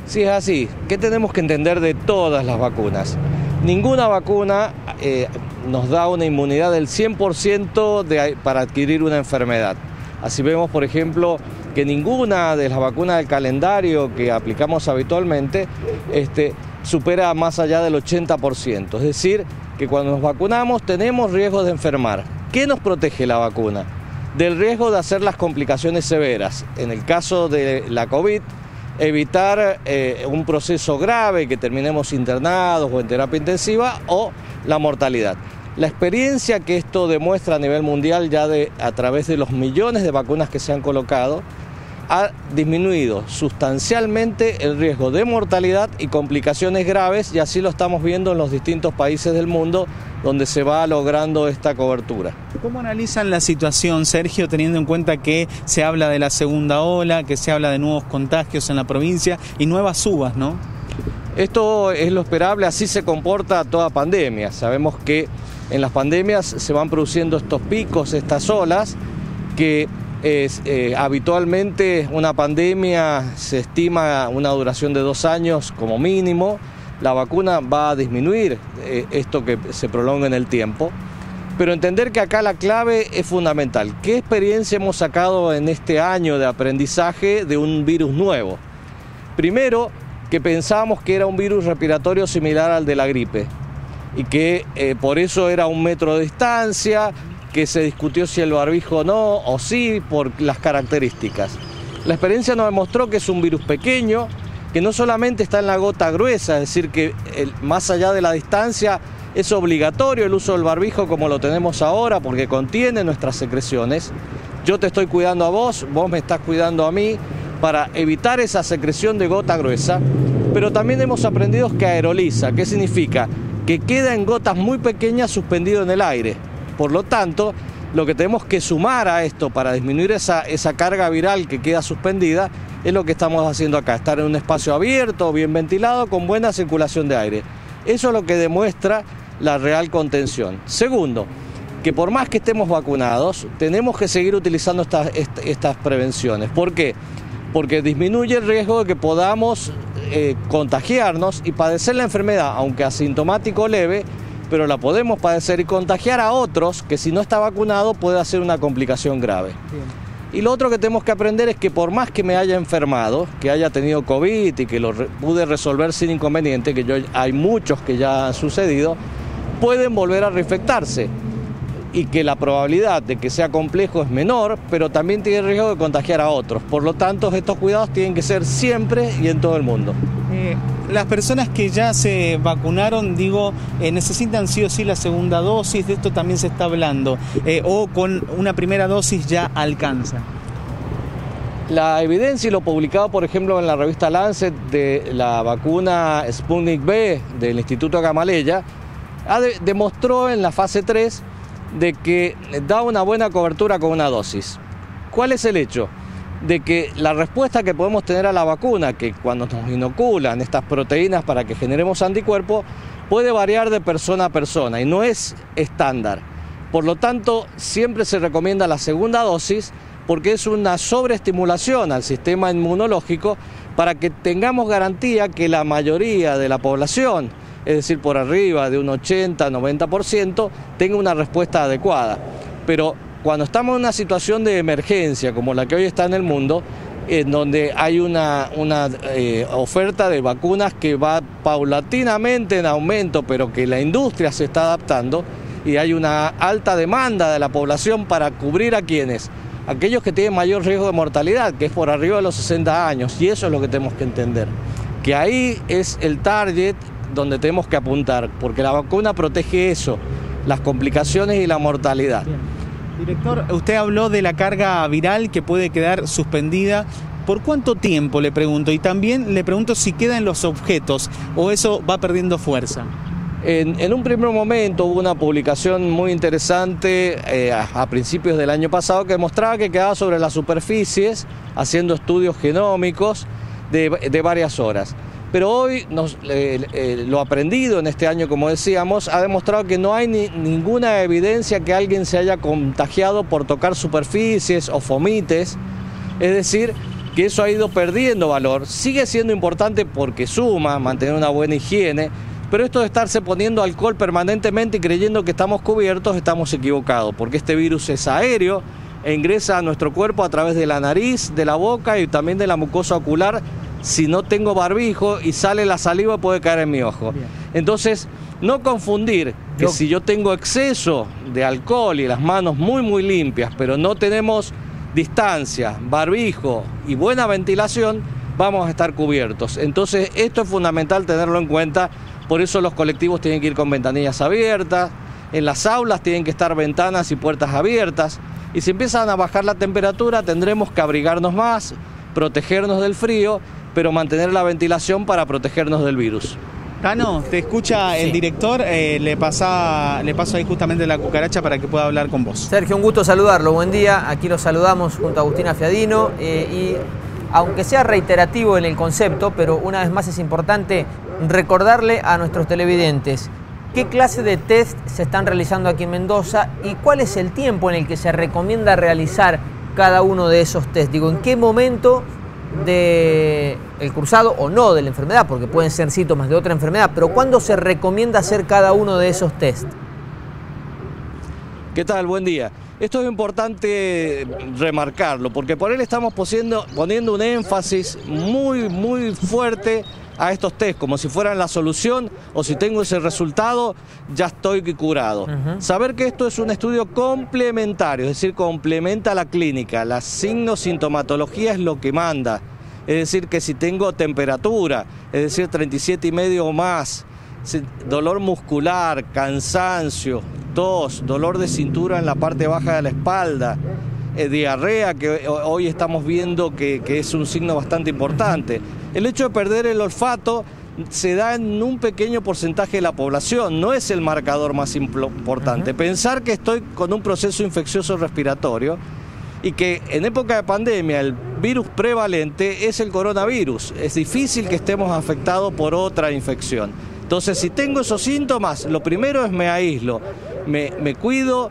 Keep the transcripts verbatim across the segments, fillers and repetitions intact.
Sí, es así. ¿Qué tenemos que entender de todas las vacunas? Ninguna vacuna eh, nos da una inmunidad del cien por ciento de, para adquirir una enfermedad. Así vemos, por ejemplo, que ninguna de las vacunas del calendario que aplicamos habitualmente este, supera más allá del ochenta por ciento. Es decir, que cuando nos vacunamos tenemos riesgo de enfermar. ¿Qué nos protege la vacuna? Del riesgo de hacer las complicaciones severas. En el caso de la COVID, evitar eh, un proceso grave, que terminemos internados o en terapia intensiva, o la mortalidad. La experiencia que esto demuestra a nivel mundial, ya de, a través de los millones de vacunas que se han colocado, ha disminuido sustancialmente el riesgo de mortalidad y complicaciones graves, y así lo estamos viendo en los distintos países del mundo donde se va logrando esta cobertura. ¿Cómo analizan la situación, Sergio, teniendo en cuenta que se habla de la segunda ola, que se habla de nuevos contagios en la provincia y nuevas subas, ¿no? Esto es lo esperable, así se comporta toda pandemia. Sabemos que en las pandemias se van produciendo estos picos, estas olas, que es, eh, habitualmente una pandemia se estima una duración de dos años como mínimo. La vacuna va a disminuir eh, esto que se prolonga en el tiempo, pero entender que acá la clave es fundamental. ¿Qué experiencia hemos sacado en este año de aprendizaje de un virus nuevo? Primero, que pensábamos que era un virus respiratorio similar al de la gripe y que eh, por eso era un metro de distancia, que se discutió si el barbijo no o sí por las características. La experiencia nos demostró que es un virus pequeño, que no solamente está en la gota gruesa, es decir, que el, más allá de la distancia es obligatorio el uso del barbijo como lo tenemos ahora porque contiene nuestras secreciones. Yo te estoy cuidando a vos, vos me estás cuidando a mí para evitar esa secreción de gota gruesa, pero también hemos aprendido que aeroliza. ¿Qué significa? Que queda en gotas muy pequeñas suspendido en el aire. Por lo tanto, lo que tenemos que sumar a esto para disminuir esa, esa carga viral que queda suspendida es lo que estamos haciendo acá, estar en un espacio abierto, bien ventilado, con buena circulación de aire. Eso es lo que demuestra la real contención. Segundo, que por más que estemos vacunados, tenemos que seguir utilizando estas, estas prevenciones. ¿Por qué? Porque disminuye el riesgo de que podamos eh, contagiarnos y padecer la enfermedad, aunque asintomático leve, pero la podemos padecer y contagiar a otros que si no está vacunado puede hacer una complicación grave. Bien. Y lo otro que tenemos que aprender es que por más que me haya enfermado, que haya tenido COVID y que lo re pude resolver sin inconveniente, que yo, hay muchos que ya han sucedido, pueden volver a reinfectarse y que la probabilidad de que sea complejo es menor, pero también tiene riesgo de contagiar a otros. Por lo tanto, estos cuidados tienen que ser siempre y en todo el mundo. Eh, las personas que ya se vacunaron, digo, eh, necesitan sí o sí la segunda dosis, de esto también se está hablando, eh, o con una primera dosis ya alcanza. La evidencia y lo publicado, por ejemplo, en la revista Lancet de la vacuna Sputnik V del Instituto Gamaleya, ha de, demostró en la fase tres de que da una buena cobertura con una dosis. ¿Cuál es el hecho? De que la respuesta que podemos tener a la vacuna, que cuando nos inoculan estas proteínas para que generemos anticuerpos, puede variar de persona a persona y no es estándar. Por lo tanto, siempre se recomienda la segunda dosis porque es una sobreestimulación al sistema inmunológico para que tengamos garantía que la mayoría de la población, es decir, por arriba de un ochenta a noventa por ciento, tenga una respuesta adecuada. Pero cuando estamos en una situación de emergencia como la que hoy está en el mundo, en donde hay una, una eh, oferta de vacunas que va paulatinamente en aumento, pero que la industria se está adaptando, y hay una alta demanda de la población para cubrir a quienes, aquellos que tienen mayor riesgo de mortalidad, que es por arriba de los sesenta años, y eso es lo que tenemos que entender, que ahí es el target donde tenemos que apuntar, porque la vacuna protege eso, las complicaciones y la mortalidad. Bien. Director, usted habló de la carga viral que puede quedar suspendida. ¿Por cuánto tiempo, le pregunto? Y también le pregunto si queda en los objetos o eso va perdiendo fuerza. En, en un primer momento hubo una publicación muy interesante eh, a, a principios del año pasado que mostraba que quedaba sobre las superficies haciendo estudios genómicos de, de varias horas. Pero hoy nos, eh, eh, lo aprendido en este año, como decíamos, ha demostrado que no hay ni, ninguna evidencia que alguien se haya contagiado por tocar superficies o fomites. Es decir, que eso ha ido perdiendo valor. Sigue siendo importante porque suma, mantener una buena higiene, pero esto de estarse poniendo alcohol permanentemente y creyendo que estamos cubiertos, estamos equivocados, porque este virus es aéreo e ingresa a nuestro cuerpo a través de la nariz, de la boca y también de la mucosa ocular. Si no tengo barbijo y sale la saliva, puede caer en mi ojo. Bien. Entonces, no confundir que yo... si yo tengo exceso de alcohol y las manos muy muy limpias, pero no tenemos distancia, barbijo y buena ventilación, vamos a estar cubiertos. Entonces, esto es fundamental tenerlo en cuenta. Por eso los colectivos tienen que ir con ventanillas abiertas, en las aulas tienen que estar ventanas y puertas abiertas, y si empiezan a bajar la temperatura tendremos que abrigarnos más, protegernos del frío, pero mantener la ventilación para protegernos del virus. Tano, te escucha el sí. director, eh, le, pasa, le paso ahí justamente la cucaracha para que pueda hablar con vos. Sergio, un gusto saludarlo, buen día, aquí lo saludamos junto a Agustina Fiadino, eh, y aunque sea reiterativo en el concepto, pero una vez más es importante recordarle a nuestros televidentes qué clase de test se están realizando aquí en Mendoza y cuál es el tiempo en el que se recomienda realizar cada uno de esos test. Digo, ¿en qué momento del cursado o no de la enfermedad? Porque pueden ser síntomas de otra enfermedad, pero ¿cuándo se recomienda hacer cada uno de esos test? ¿Qué tal? Buen día. Esto es importante remarcarlo, porque por él estamos poniendo, poniendo un énfasis muy, muy fuerte a estos test, como si fueran la solución, o si tengo ese resultado, ya estoy curado. Uh-huh. Saber que esto es un estudio complementario, es decir, complementa la clínica, la signo-sintomatología es lo que manda. Es decir, que si tengo temperatura, es decir, treinta y siete y medio o más, dolor muscular, cansancio, tos, dolor de cintura en la parte baja de la espalda, eh, diarrea, que hoy estamos viendo que, que es un signo bastante importante. El hecho de perder el olfato se da en un pequeño porcentaje de la población, no es el marcador más importante. Uh-huh. Pensar que estoy con un proceso infeccioso respiratorio y que en época de pandemia el virus prevalente es el coronavirus. Es difícil que estemos afectados por otra infección. Entonces, si tengo esos síntomas, lo primero es me aíslo, me, me cuido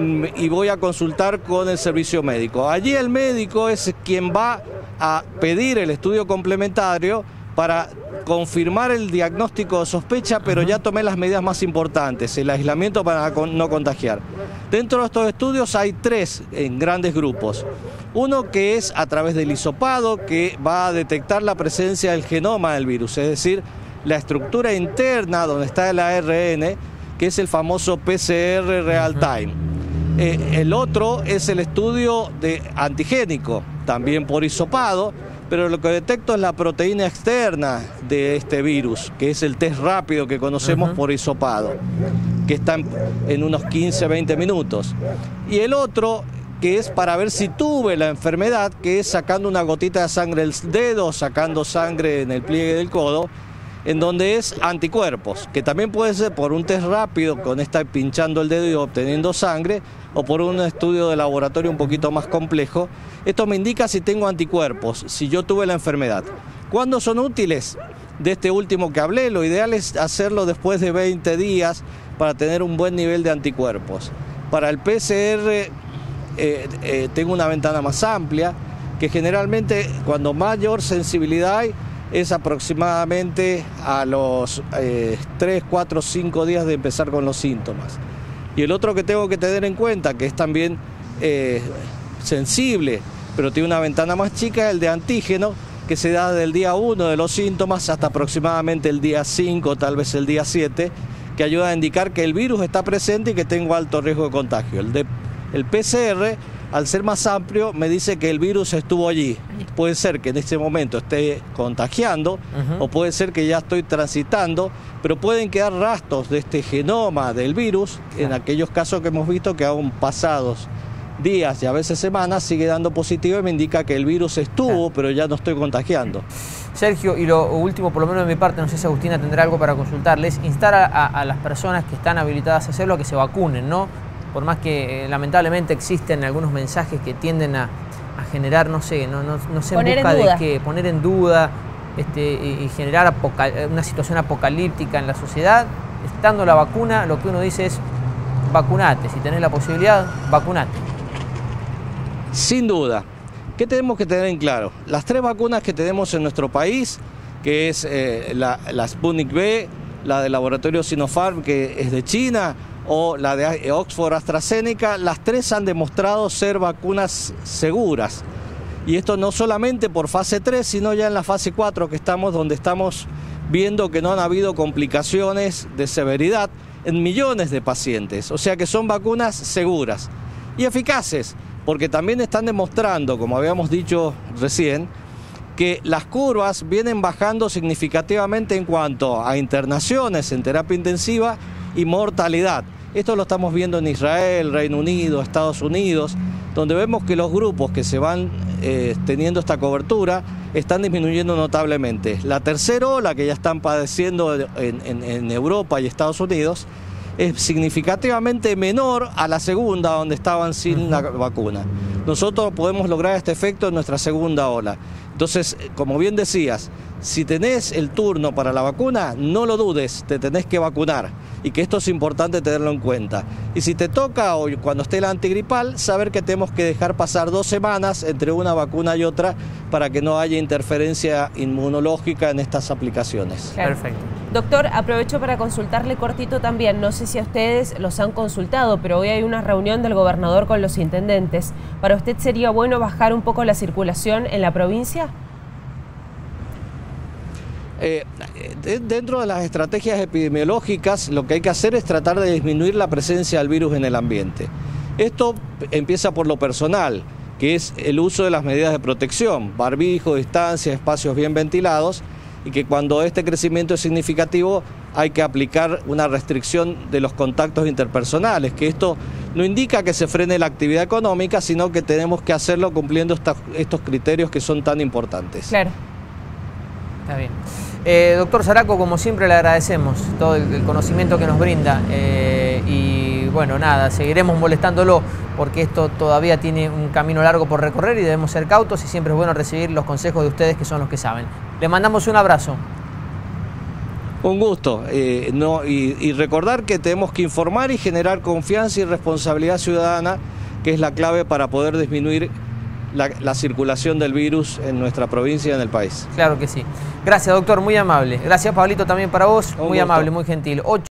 y voy a consultar con el servicio médico. Allí el médico es quien va a pedir el estudio complementario para confirmar el diagnóstico de sospecha, pero ya tomé las medidas más importantes, el aislamiento para no contagiar. Dentro de estos estudios hay tres en grandes grupos. Uno que es a través del hisopado, que va a detectar la presencia del genoma del virus, es decir, la estructura interna donde está el A R N, que es el famoso P C R real time. Eh, el otro es el estudio de antigénico, también por hisopado, pero lo que detecto es la proteína externa de este virus, que es el test rápido que conocemos uh-huh. por hisopado, que está en, en unos quince a veinte minutos. Y el otro, que es para ver si tuve la enfermedad, que es sacando una gotita de sangre del dedo, sacando sangre en el pliegue del codo, en donde es anticuerpos, que también puede ser por un test rápido con estar pinchando el dedo y obteniendo sangre, o por un estudio de laboratorio un poquito más complejo. Esto me indica si tengo anticuerpos, si yo tuve la enfermedad. ¿Cuándo son útiles? De este último que hablé, lo ideal es hacerlo después de veinte días para tener un buen nivel de anticuerpos. Para el P C R eh, eh, tengo una ventana más amplia, que generalmente cuando mayor sensibilidad hay, es aproximadamente a los eh, tres, cuatro, cinco días de empezar con los síntomas. Y el otro que tengo que tener en cuenta, que es también eh, sensible, pero tiene una ventana más chica, es el de antígeno, que se da del día uno de los síntomas hasta aproximadamente el día cinco, tal vez el día siete, que ayuda a indicar que el virus está presente y que tengo alto riesgo de contagio. El, de, el P C R, al ser más amplio, me dice que el virus estuvo allí. Puede ser que en este momento esté contagiando, uh-huh. o puede ser que ya estoy transitando, pero pueden quedar rastros de este genoma del virus, en aquellos casos que hemos visto que aún pasados días y a veces semanas sigue dando positivo y me indica que el virus estuvo, pero ya no estoy contagiando. Sergio, y lo último, por lo menos de mi parte, no sé si Agustina tendrá algo para consultarles, instar a, a, a las personas que están habilitadas a hacerlo a que se vacunen, ¿no? Por más que eh, lamentablemente existen algunos mensajes que tienden a, a generar, no sé, no, no, no sé, en busca de qué, poner en duda este, y, y generar una situación apocalíptica en la sociedad. Estando la vacuna, lo que uno dice es vacunate, si tenés la posibilidad, vacunate. Sin duda, ¿Qué tenemos que tener en claro? Las tres vacunas que tenemos en nuestro país, que es eh, la, la Sputnik V, la del laboratorio Sinopharm, que es de China, o la de Oxford AstraZeneca, las tres han demostrado ser vacunas seguras. Y esto no solamente por fase tres, sino ya en la fase cuatro que estamos, donde estamos viendo que no han habido complicaciones de severidad en millones de pacientes. O sea que son vacunas seguras y eficaces, porque también están demostrando, como habíamos dicho recién, que las curvas vienen bajando significativamente en cuanto a internaciones en terapia intensiva y mortalidad. Esto lo estamos viendo en Israel, Reino Unido, Estados Unidos, donde vemos que los grupos que se van eh, teniendo esta cobertura están disminuyendo notablemente. La tercera ola que ya están padeciendo en, en, en Europa y Estados Unidos es significativamente menor a la segunda, donde estaban sin la vacuna. Nosotros podemos lograr este efecto en nuestra segunda ola. Entonces, como bien decías, si tenés el turno para la vacuna, no lo dudes, te tenés que vacunar. Y que esto es importante tenerlo en cuenta. Y si te toca, o cuando esté la antigripal, saber que tenemos que dejar pasar dos semanas entre una vacuna y otra para que no haya interferencia inmunológica en estas aplicaciones. Claro. Perfecto. Doctor, aprovecho para consultarle cortito también. No sé si a ustedes los han consultado, pero hoy hay una reunión del gobernador con los intendentes. ¿Para usted sería bueno bajar un poco la circulación en la provincia? Eh, dentro de las estrategias epidemiológicas, lo que hay que hacer es tratar de disminuir la presencia del virus en el ambiente. Esto empieza por lo personal, que es el uso de las medidas de protección, barbijo, distancia, espacios bien ventilados, y que cuando este crecimiento es significativo hay que aplicar una restricción de los contactos interpersonales, que esto no indica que se frene la actividad económica, sino que tenemos que hacerlo cumpliendo esta, estos criterios que son tan importantes. Claro. Está bien. Eh, doctor Zaraco, como siempre le agradecemos todo el, el conocimiento que nos brinda eh, y bueno, nada, seguiremos molestándolo porque esto todavía tiene un camino largo por recorrer y debemos ser cautos y siempre es bueno recibir los consejos de ustedes que son los que saben. Le mandamos un abrazo. Un gusto, eh, no, y, y recordar que tenemos que informar y generar confianza y responsabilidad ciudadana, que es la clave para poder disminuir La, la circulación del virus en nuestra provincia y en el país. Claro que sí. Gracias, doctor, muy amable. Gracias, Pablito, también para vos, Un muy gusto. amable, muy gentil. Ocho